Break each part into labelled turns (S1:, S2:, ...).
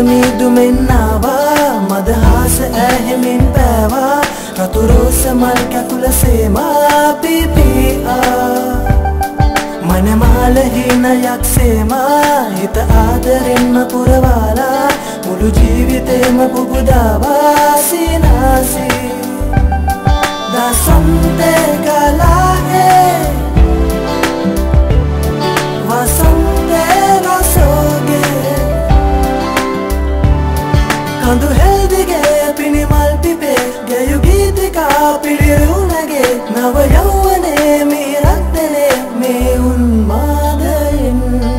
S1: මිදුමෙන් ආවා මදහස ඇහෙමින් පෑවා රතු රෝස මල් කැකුල සේමා පිපියා මනමාල හිනයක් සේමා හිත ආදරෙන්ම පුරවාලා මුළු ජීවිතේම පුබුදාවා සිනාසී දසන්තේ ගලාගේ වසන්තේ රසෝගේ කඳු හෙල්දිගේ පිනිමල් පිපේ ගැයු ගීතිකා පිළිරුණගේ නව යෞවනේ මේ රක්තනේ මේ උන්මාදයෙන්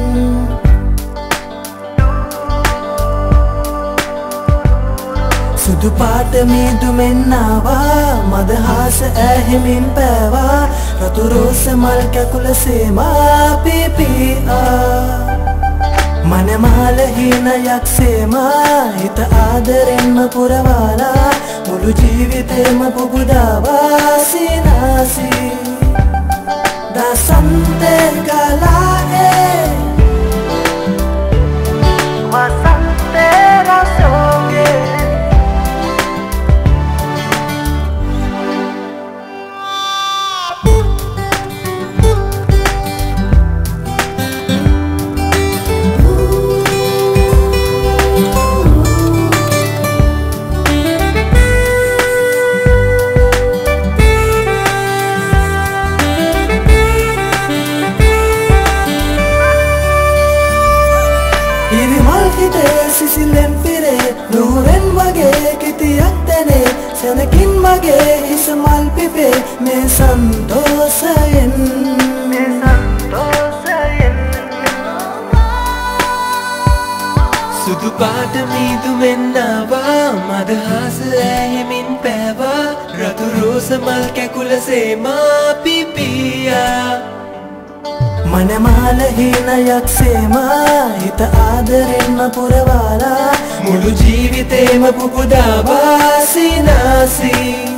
S1: සුදු පාට මිදුමෙන් ආවා මදහස ඇහෙමින් පෑවා රතු රෝස මල් කැකුල සේමා පිපියා මනමාල හිනයක් සේමා හිත ආදරෙන්ම පුරවාලා මුළු ජීවිතේම පුබුදාවා සිනාසී දසන්තේ ගලාගේ වසන්තේ රසෝගේ සිසිලෙන් පිරේ නුහුරෙන් වගේ කිතියක් දැනේ සැනකින් මගේ හිස මල් පිපේ මේ සන්තෝෂයෙන් සුදු පාට මිදුමෙන් ආවා මදහස ඇහෙමින් පෑවා රතු රෝස මල් කැකුල සේමා පිපියා මනමාල හිනයක් සේමා හිත ආදරෙන්ම පුරවාලා මුළු ජීවිතේම පුබුදාවා සිනාසී